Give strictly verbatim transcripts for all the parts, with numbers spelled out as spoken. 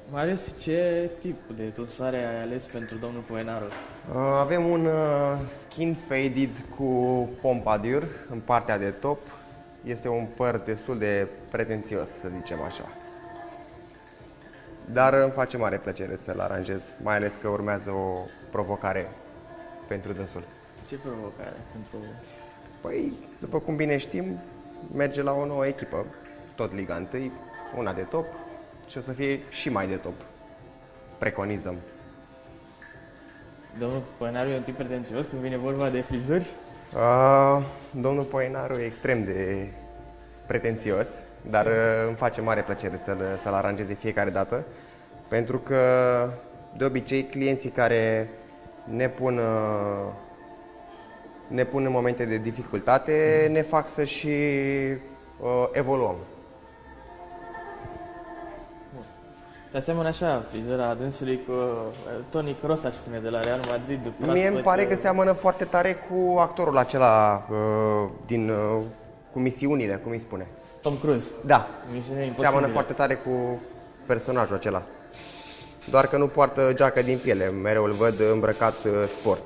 Marius, ce tip de dosare ai ales pentru domnul Poenaru? Avem un skin faded cu pompadour în partea de top. Este un păr destul de pretențios, să zicem așa. Dar îmi face mare plăcere să-l aranjez, mai ales că urmează o provocare pentru dânsul. Ce provocare pentru... Păi, după cum bine știm, merge la o nouă echipă, tot Liga unu, una de top și o să fie și mai de top. Preconizăm. Domnul Poenaru e un tip pretențios când vine vorba de frizuri? Uh, domnul Poenaru e extrem de pretențios, dar uh, îmi face mare plăcere să-l să-l aranjez de fiecare dată, pentru că, de obicei, clienții care ne pun, uh, ne pun în momente de dificultate ne fac să și uh, evoluăm. De asemenea, așa, frizura dânsului cu Toni Kroos, aș spune, de la Real Madrid. Mie îmi pare că seamănă foarte tare cu actorul acela uh, din uh, cu misiunile, cum îi spune. Tom Cruise. Da, Misiune seamănă foarte tare cu personajul acela. Doar că nu poartă geacă din piele, mereu îl văd îmbrăcat uh, sport.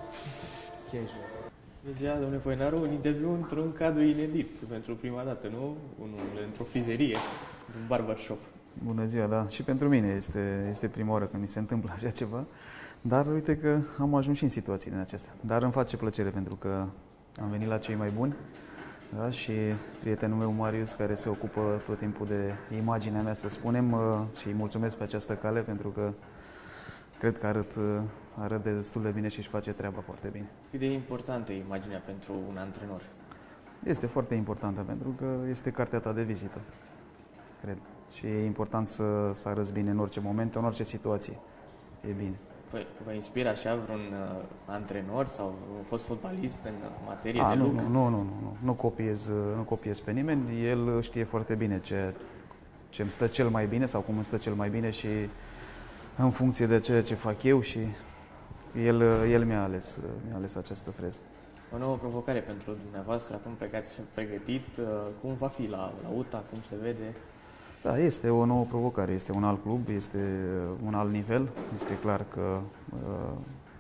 Bună ziua, domnule Poenaru, un interviu într-un cadru inedit pentru prima dată, nu? Unul într-o frizerie, un barbershop. Bună ziua, da. Și pentru mine este, este prima oară când mi se întâmplă așa ceva. Dar uite că am ajuns și în situații din acestea. Dar îmi face plăcere pentru că am venit la cei mai buni. Da? Și prietenul meu, Marius, care se ocupă tot timpul de imaginea mea, să spunem, și îi mulțumesc pe această cale pentru că cred că arăt, arăt de destul de bine și își face treaba foarte bine. Cât de importantă e imaginea pentru un antrenor? Este foarte importantă pentru că este cartea ta de vizită, cred. Și e important să, să arăți bine în orice moment, în orice situație. E bine. Păi, vă inspiră așa vreun uh, antrenor sau a fost fotbalist în materie A, de nu, lucru? Nu, nu, nu, nu, nu copiez, nu copiez pe nimeni. El știe foarte bine ce, ce îmi stă cel mai bine sau cum îmi stă cel mai bine și în funcție de ceea ce fac eu și el, el mi-a ales, mi-a ales această freză. O nouă provocare pentru dumneavoastră, acum plecați și pregătit. Uh, cum va fi la, la U T A, cum se vede? Da, este o nouă provocare, este un alt club, este un alt nivel, este clar că uh,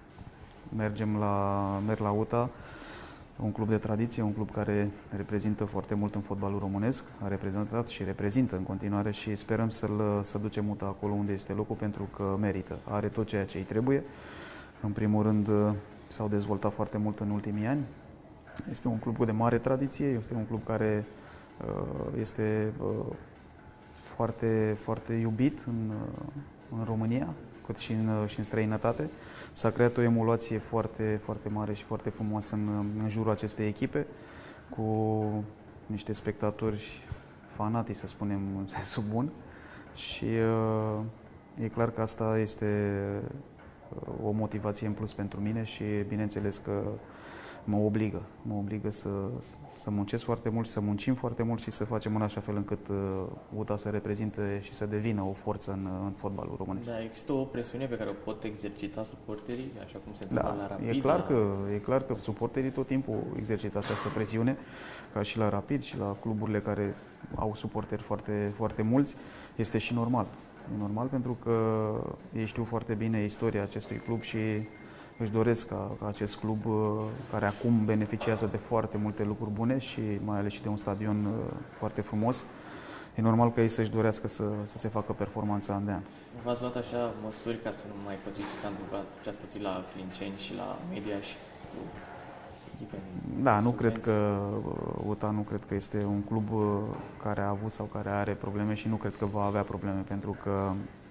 mergem la, merg la U T A, un club de tradiție, un club care reprezintă foarte mult în fotbalul românesc, a reprezentat și reprezintă în continuare și sperăm să-l, să ducem U T A acolo unde este locul pentru că merită, are tot ceea ce îi trebuie. În primul rând s-au dezvoltat foarte mult în ultimii ani, este un club de mare tradiție, este un club care uh, este uh, foarte, foarte iubit în, în România, cât și în, și în străinătate. S-a creat o emulație foarte, foarte mare și foarte frumoasă în, în jurul acestei echipe, cu niște spectatori fanatici, să spunem, în sensul bun. Și uh, e clar că asta este o motivație în plus pentru mine și bineînțeles că mă obligă, mă obligă să, să muncesc foarte mult, să muncim foarte mult și să facem în așa fel încât U T A să reprezinte și să devină o forță în, în fotbalul românesc. Da, există o presiune pe care o pot exercita suporterii, așa cum se întâmplă Da, la Rapid? e clar, la... că, e clar că suporterii tot timpul exercită această presiune, ca și la Rapid și la cluburile care au suporteri foarte, foarte mulți, este și normal. E normal pentru că ei știu foarte bine istoria acestui club și își doresc ca, ca acest club, care acum beneficiază de foarte multe lucruri bune și mai ales și de un stadion foarte frumos, e normal că ei să-și dorească să, să se facă performanța an de an. V-ați luat așa măsuri ca să nu mai pățiți ce s-a întâmplat, ce ați pățit la Clinceni și la Media și cu echipe? Da, nu cred că U T A nu cred că este un club care a avut sau care are probleme și nu cred că va avea probleme pentru că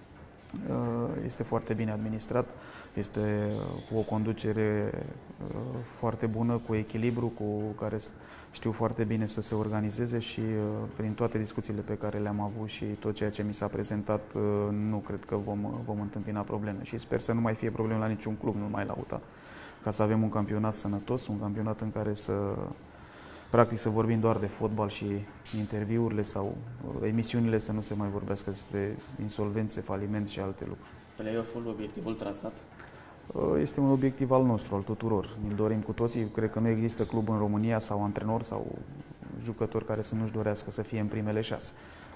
este foarte bine administrat, este cu o conducere foarte bună, cu echilibru, cu care știu foarte bine să se organizeze și prin toate discuțiile pe care le-am avut și tot ceea ce mi s-a prezentat, nu cred că vom, vom întâmpina probleme și sper să nu mai fie probleme la niciun club, nu numai la U T A, ca să avem un campionat sănătos, un campionat în care să practic să vorbim doar de fotbal și interviurile sau emisiunile să nu se mai vorbească despre insolvențe, faliment și alte lucruri. Play-off-ul, obiectivul trasat? Este un obiectiv al nostru, al tuturor. Îl dorim cu toții. Cred că nu există club în România sau antrenor sau jucători care să nu-și dorească să fie în primele șase.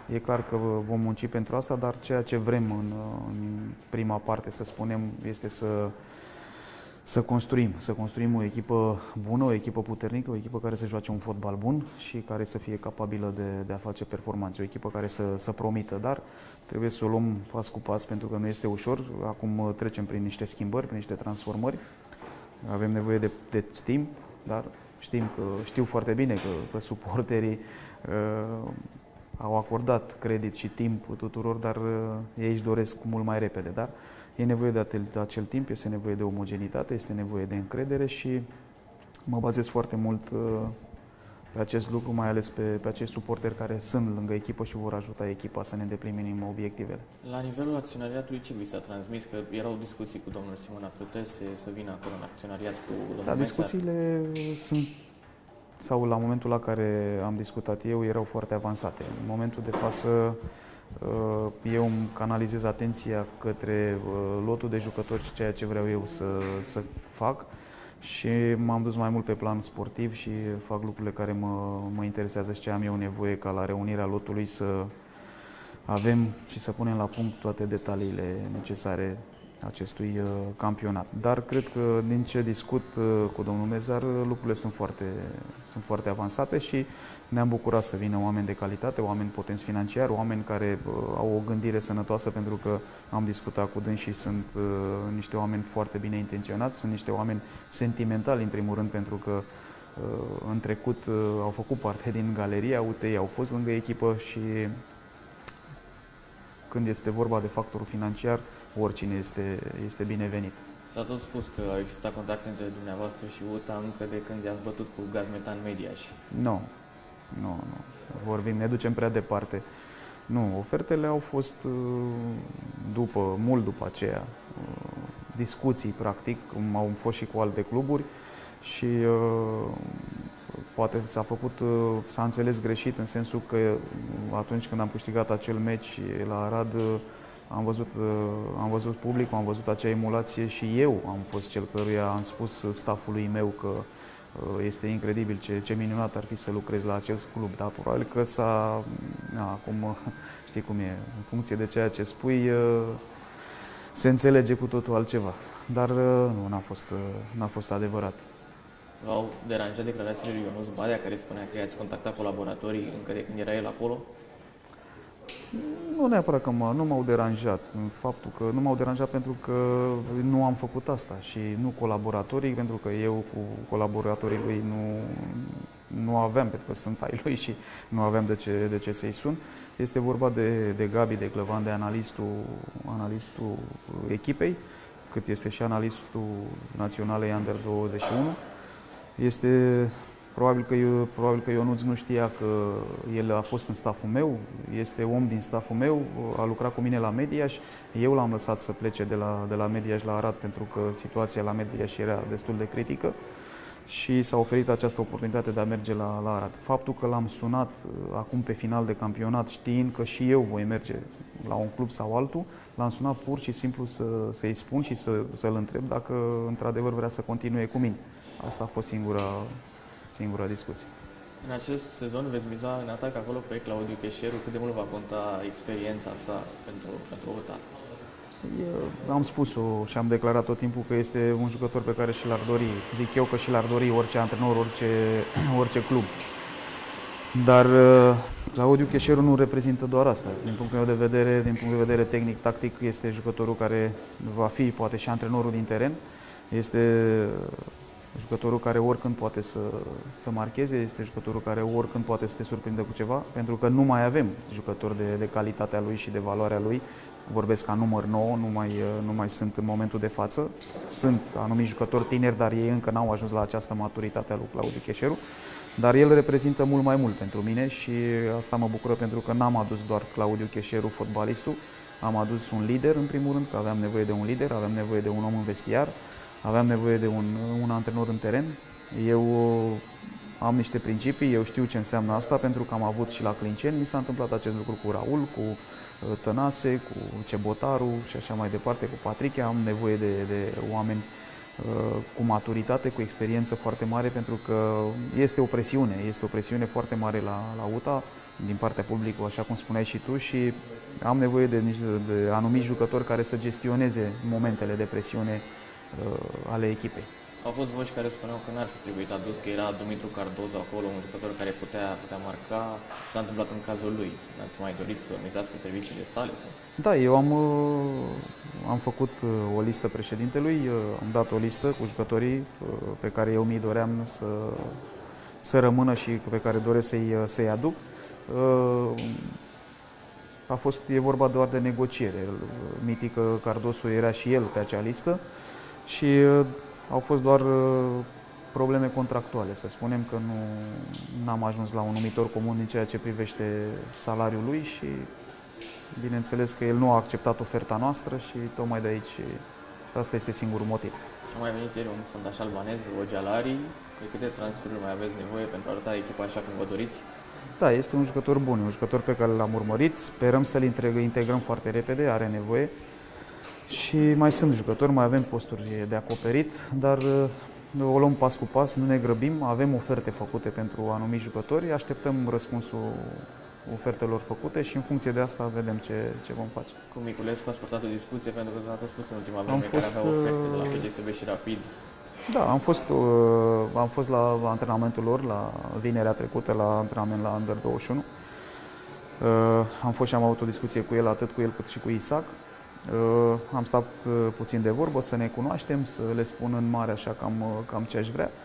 E clar că vom munci pentru asta, dar ceea ce vrem în, în prima parte, să spunem, este să, să construim. Să construim o echipă bună, o echipă puternică, o echipă care să joace un fotbal bun și care să fie capabilă de, de a face performanțe. O echipă care să, să promită, dar trebuie să o luăm pas cu pas, pentru că nu este ușor. Acum trecem prin niște schimbări, prin niște transformări. Avem nevoie de, de timp, dar știm că, știu foarte bine că, că suporterii uh, au acordat credit și timp tuturor, dar uh, ei își doresc mult mai repede. Dar e nevoie de acel, de acel timp, este nevoie de omogenitate, este nevoie de încredere și mă bazez foarte mult uh, pe acest lucru, mai ales pe, pe acești suporteri care sunt lângă echipă și vor ajuta echipa să ne îndeplinim obiectivele. La nivelul acționariatului, ce vi s-a transmis? Că erau discuții cu domnul Simona Plutese să vină acolo în acționariat cu domnul Da, discuțiile sunt, sau la momentul la care am discutat eu, erau foarte avansate. În momentul de față, eu îmi canalizez atenția către lotul de jucători și ceea ce vreau eu să, să fac și m-am dus mai mult pe plan sportiv și fac lucrurile care mă, mă interesează și ce am eu nevoie ca la reunirea lotului să avem și să punem la punct toate detaliile necesare acestui uh, campionat. Dar cred că din ce discut uh, cu domnul Mezar, lucrurile sunt foarte, sunt foarte avansate și ne-am bucurat să vină oameni de calitate, oameni potenți financiar, oameni care uh, au o gândire sănătoasă, pentru că am discutat cu dânsii, sunt uh, niște oameni foarte bine intenționați, sunt niște oameni sentimentali în primul rând, pentru că uh, în trecut uh, au făcut parte din galeria U T I, au fost lângă echipă și când este vorba de factorul financiar, oricine este, este binevenit. S-a tot spus că au existat contacte între dumneavoastră și U T A încă de când i-ați bătut cu Gaz Metan Mediaș. Nu, nu, nu. Vorbim, ne ducem prea departe. Nu, ofertele au fost după, mult după aceea, discuții practic, cum au fost și cu alte cluburi și poate s-a făcut, s-a înțeles greșit în sensul că atunci când am câștigat acel meci la Arad, am văzut, am văzut publicul, am văzut acea emulație și eu am fost cel căruia am spus staffului meu că este incredibil, ce, ce minunat ar fi să lucrez la acest club, dar probabil că s-a, acum știi cum e, în funcție de ceea ce spui, se înțelege cu totul altceva, dar nu, n-a fost, n-a fost adevărat. V-au deranjat declarațiile lui Ionuț Badea, care spunea că i-ați contactat colaboratorii încă de când era el acolo? Nu neapărat că mă, nu m-au deranjat, în faptul că nu m-au deranjat pentru că nu am făcut asta și nu colaboratorii, pentru că eu cu colaboratorii lui nu, nu aveam, pentru că sunt ai lui și nu aveam de ce, de ce să-i sun. Este vorba de, de Gabi, de Clăvan, de analistul, analistul echipei, cât este și analistul naționalei Under douăzeci și unu. Este probabil că, eu, probabil că Ionuț nu știa că el a fost în stafful meu, este om din stafful meu, a lucrat cu mine la Mediaș. Eu l-am lăsat să plece de la, de la Mediaș la Arad pentru că situația la Mediaș era destul de critică și s-a oferit această oportunitate de a merge la, la Arad. Faptul că l-am sunat acum pe final de campionat, știind că și eu voi merge la un club sau altul, l-am sunat pur și simplu să, să-i spun și să, să-l întreb dacă într-adevăr vrea să continue cu mine. Asta a fost singura, singura discuție. În acest sezon veți miza în atac acolo pe Claudiu Cheșeru. Cât de mult va conta experiența sa pentru, pentru O T A? Eu am spus-o și am declarat tot timpul că este un jucător pe care și l-ar dori. Zic eu că și l-ar dori orice antrenor, orice, orice club. Dar Claudiu Cheșeru nu reprezintă doar asta. Din punctul meu de vedere, din punct de vedere tehnic-tactic, este jucătorul care va fi poate și antrenorul din teren. Este jucătorul care oricând poate să, să marcheze, este jucătorul care oricând poate să te surprindă cu ceva, pentru că nu mai avem jucători de, de calitatea lui și de valoarea lui. Vorbesc ca număr nouă, nu mai, nu mai sunt în momentul de față. Sunt anumiți jucători tineri, dar ei încă n-au ajuns la această maturitate a lui Claudiu Cheșeru. Dar el reprezintă mult mai mult pentru mine și asta mă bucură, pentru că n-am adus doar Claudiu Cheșeru, fotbalistul, am adus un lider în primul rând, că aveam nevoie de un lider, aveam nevoie de un om în vestiar, aveam nevoie de un, un antrenor în teren. Eu am niște principii, eu știu ce înseamnă asta, pentru că am avut și la Clinceni, mi s-a întâmplat acest lucru cu Raul, cu Tănase, cu Cebotaru și așa mai departe, cu Patrick. Am nevoie de, de oameni cu maturitate, cu experiență foarte mare, pentru că este o presiune, este o presiune foarte mare la, la U T A din partea publicului, așa cum spuneai și tu, și am nevoie de, de anumiți jucători care să gestioneze momentele de presiune uh, ale echipei. Au fost voci care spuneau că n-ar fi trebuit adus, că era Dumitru Cardozo acolo, un jucător care putea, putea marca. S-a întâmplat în cazul lui. N-ați mai dorit să mizați pe serviciile sale? Da, eu am, am făcut o listă președintelui, am dat o listă cu jucătorii pe care eu mi-i doream să, să rămână și pe care doresc să-i, să-i aduc. A fost, e vorba doar de negociere. Mitică Cardoso era și el pe acea listă și au fost doar probleme contractuale, să spunem că nu am ajuns la un numitor comun în ceea ce privește salariul lui și bineînțeles că el nu a acceptat oferta noastră și tocmai de aici asta este singurul motiv. A mai venit ieri un fundaș albanez, Ojalari. De câte transferuri mai aveți nevoie pentru a arăta echipa așa cum vă doriți? Da, este un jucător bun, un jucător pe care l-am urmărit. Sperăm să-l integrăm foarte repede, are nevoie. Și mai sunt jucători, mai avem posturi de acoperit, dar o luăm pas cu pas, nu ne grăbim, avem oferte făcute pentru anumiți jucători, așteptăm răspunsul ofertelor făcute și în funcție de asta vedem ce, ce vom face. Cu Miculescu ați purtat o discuție pentru că s-a tot spus în ultima vreme am care fost, avea oferte de la P C S B și Rapid. Da, am fost, am fost la antrenamentul lor, la vinerea trecută, la antrenament la Under douăzeci și unu. Am fost și am avut o discuție cu el, atât cu el cât și cu Isaac. Am stat puțin de vorbă, să ne cunoaștem, să le spun în mare așa cam, cam ce aș vrea.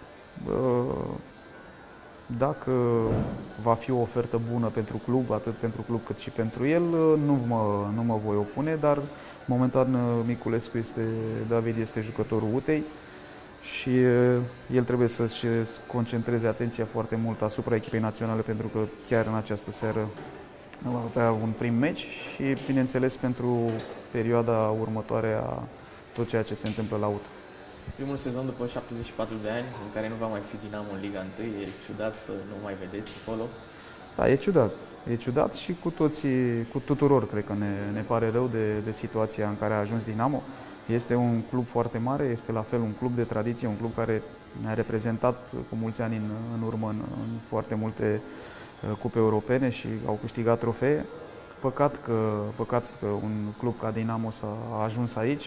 Dacă va fi o ofertă bună pentru club, atât pentru club cât și pentru el, nu mă, nu mă voi opune, dar momentan Miculescu este, David este jucătorul U T E-i și el trebuie să-și concentreze atenția foarte mult asupra echipei naționale, pentru că chiar în această seară va avea un prim meci și, bineînțeles, pentru perioada următoare a tot ceea ce se întâmplă la U T A. Primul sezon după șaptezeci și patru de ani, în care nu va mai fi Dinamo în Liga unu, e ciudat să nu mai vedeți acolo? Da, e ciudat. E ciudat și cu toții, cu tuturor, cred că ne, ne pare rău de, de situația în care a ajuns Dinamo. Este un club foarte mare, este la fel un club de tradiție, un club care ne-a reprezentat cu mulți ani în, în urmă în, în foarte multe cupe europene și au câștigat trofee. Păcat că, păcat că un club ca Dinamo s-a ajuns aici.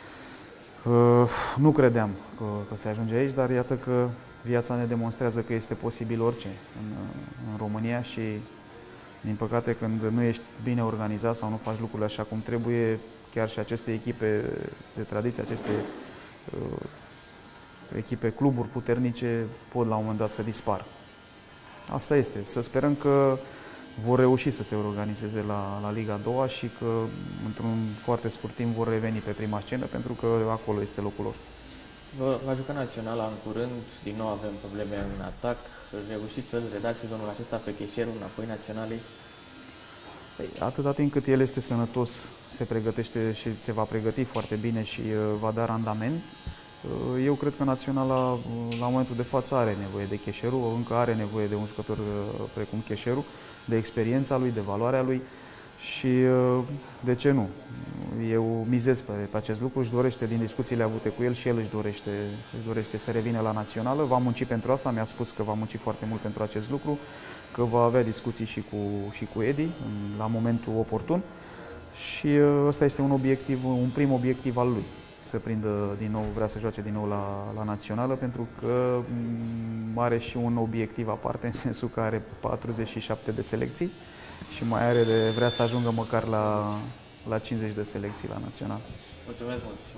Nu credeam că, că se ajunge aici, dar iată că viața ne demonstrează că este posibil orice în, în România și, din păcate, când nu ești bine organizat sau nu faci lucrurile așa cum trebuie, chiar și aceste echipe de tradiție, aceste uh, echipe, cluburi puternice pot la un moment dat să dispară. Asta este. Să sperăm că vor reuși să se organizeze la, la Liga a doua și că într-un foarte scurt timp vor reveni pe prima scenă, pentru că acolo este locul lor. Va juca Naționala în curând, din nou avem probleme în atac. Reușiți să-l redați sezonul acesta pe Cheșeru înapoi Naționalei? Păi, atâta timp cât el este sănătos, se pregătește și se va pregăti foarte bine și uh, va da randament. Uh, eu cred că Naționala, uh, la momentul de față, are nevoie de Cheșeru, încă are nevoie de un jucător uh, precum Cheșeru, de experiența lui, de valoarea lui și uh, de ce nu? Eu mizez pe, pe acest lucru, își dorește, din discuțiile avute cu el, și el își dorește, își dorește să revină la Națională. Va munci pentru asta, mi-a spus că va munci foarte mult pentru acest lucru, că va avea discuții și cu, și cu Edi la momentul oportun și ăsta este un obiectiv, un prim obiectiv al lui, să prindă din nou, vrea să joace din nou la, la Națională, pentru că are și un obiectiv aparte, în sensul că are patruzeci și șapte de selecții și mai are de, vrea să ajungă măcar la, la cincizeci de selecții la Națională. Mulțumesc mult!